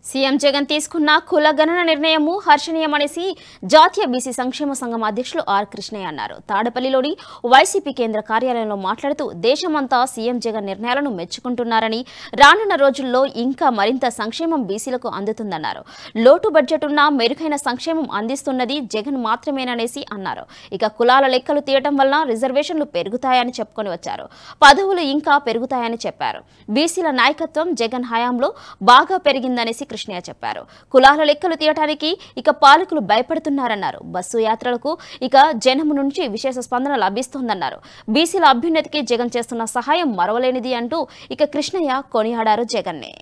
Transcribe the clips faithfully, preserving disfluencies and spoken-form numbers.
CM Jagan తీసుకున్న కుల గణన నిర్ణయము హర్షణీయమనేసి జాతీయ బీసీ సంక్షేమ సంఘం అధ్యక్షులు ఆర్ కృష్ణయ్య అన్నారు. తాడపల్లిలోని వైసీపీ కేంద్ర కార్యాలయంలో మాట్లాడుతూ దేశమంతా సీఎం జగన్ నిర్ణయాలను మెచ్చుకుంటున్నారని, రానున్న రోజుల్లో ఇంకా మరింత సంక్షేమం బీసీలకు అందుతుందన్నారు. లోటు బడ్జెట్ ఉన్న మెరుగైన సంక్షేమం అందిస్తున్నది జగన్ మాత్రమేననేసి అన్నారు. ఇక కులాల లెక్కలు తీయటం వల్ల రిజర్వేషన్లు పెరుగుతాయని చెప్పుకొని వచ్చారు. పదవులు ఇంకా పెరుగుతాయని చెప్పారు. బీసీల నాయకత్వం జగన్ హయాంలో బాగా పెరిగిందనేసి కృష్ణయ్య చెప్పారు. కులాల లెక్కలు తీయటానికి ఇక పాలకులు భయపడుతున్నారన్నారు. బస్సు యాత్రలకు ఇక జనము నుంచి విశేష స్పందన లభిస్తోందన్నారు. బీసీల అభ్యున్నతికి జగన్ చేస్తున్న సహాయం మరవలేనిది అంటూ ఇక కృష్ణయ్య కొనియాడారు జగన్నే.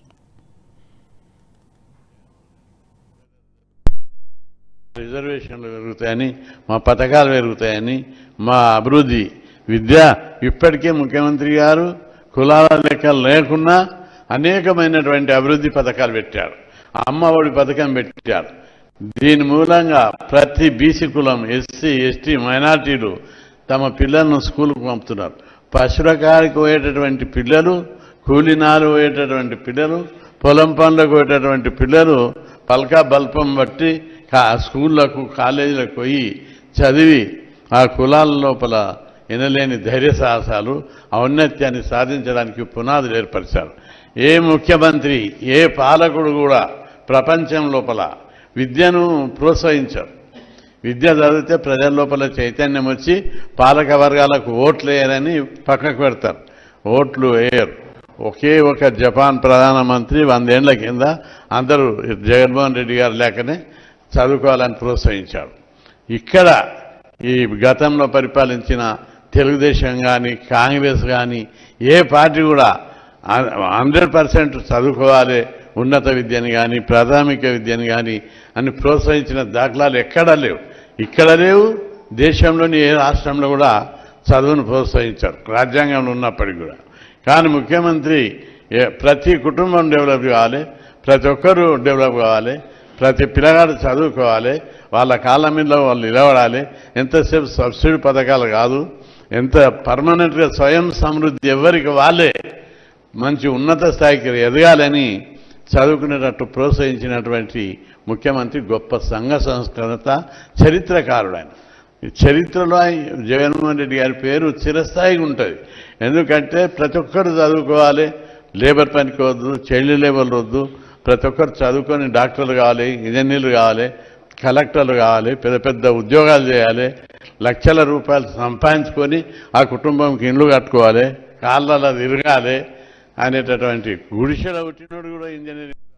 రిజర్వేషన్లు పెరుగుతాయని, మా పథకాలు పెరుగుతాయని, మా అభివృద్ధి విద్య ఇప్పటికే ముఖ్యమంత్రి గారు కులాల లెక్కలు లేకున్నా అనేకమైనటువంటి అభివృద్ధి పథకాలు పెట్టారు. అమ్మఒడి పథకం పెట్టారు. దీని మూలంగా ప్రతి బీసీ కులం, ఎస్సీ ఎస్టీ మైనార్టీలు తమ పిల్లలను స్కూల్కు పంపుతున్నారు. పశురకానికి పోయేటటువంటి పిల్లలు, కూలినాలు పోయేటటువంటి పిల్లలు, పొలం పనులకు పోయేటటువంటి పిల్లలు పల్కా బల్పం బట్టి స్కూళ్లకు కాలేజీలకు పోయి చదివి ఆ కులాల లోపల ఎనలేని ధైర్య సాహసాలు ఔన్నత్యాన్ని సాధించడానికి పునాదులు ఏర్పరిచారు. ఏ ముఖ్యమంత్రి, ఏ పాలకుడు కూడా ప్రపంచం లోపల విద్యను ప్రోత్సహించారు. విద్య చదివితే ప్రజల లోపల చైతన్యం వచ్చి పాలక వర్గాలకు ఓట్లు వేయరని పక్కకు పెడతారు. ఓట్లు వేయరు. ఒకే ఒక జపాన్ ప్రధానమంత్రి వందేళ్ల కింద అందరూ జగన్మోహన్ రెడ్డి గారు లేకనే చదువుకోవాలని ప్రోత్సహించాడు. ఇక్కడ ఈ గతంలో పరిపాలించిన తెలుగుదేశం కానీ కాంగ్రెస్ కానీ ఏ పార్టీ కూడా హండ్రెడ్ పర్సెంట్ చదువుకోవాలి, ఉన్నత విద్యని కానీ ప్రాథమిక విద్యని కానీ అని ప్రోత్సహించిన దాఖలాలు ఎక్కడా లేవు. ఇక్కడ లేవు. దేశంలోని ఏ రాష్ట్రంలో కూడా చదువును ప్రోత్సహించారు రాజ్యాంగంలో ఉన్నప్పటికీ కూడా. కానీ ముఖ్యమంత్రి ప్రతి కుటుంబం డెవలప్ కావాలి, ప్రతి ఒక్కరూ డెవలప్ కావాలి, ప్రతి పిల్లగాడు చదువుకోవాలి, వాళ్ళ కాళ్ళ మీద వాళ్ళు నిలబడాలి. ఎంతసేపు సబ్సిడీ పథకాలు కాదు, ఎంత పర్మనెంట్గా స్వయం సమృద్ధి ఎవరికి వాళ్ళే మంచి ఉన్నత స్థాయికి ఎదగాలని చదువుకునేటట్టు ప్రోత్సహించినటువంటి ముఖ్యమంత్రి గొప్ప సంఘ సంస్కృత చరిత్రకారుడు. ఆయన చరిత్రలో జగన్మోహన్ రెడ్డి గారి పేరు చిరస్థాయిగా ఉంటుంది. ఎందుకంటే ప్రతి ఒక్కరు చదువుకోవాలి, లేబర్ పనికి వద్దు, చైల్డ్ లేబర్ వద్దు, ప్రతి ఒక్కరు చదువుకొని డాక్టర్లు కావాలి, ఇంజనీర్లు కావాలి, కలెక్టర్లు కావాలి, పెద్ద పెద్ద ఉద్యోగాలు చేయాలి, లక్షల రూపాయలు సంపాదించుకొని ఆ కుటుంబంకి ఇండ్లు కట్టుకోవాలి, కాళ్ళలో తిరగాలి అనేటటువంటి గుడిసెలో పుట్టినోడు కూడా ఇంజనీరింగ్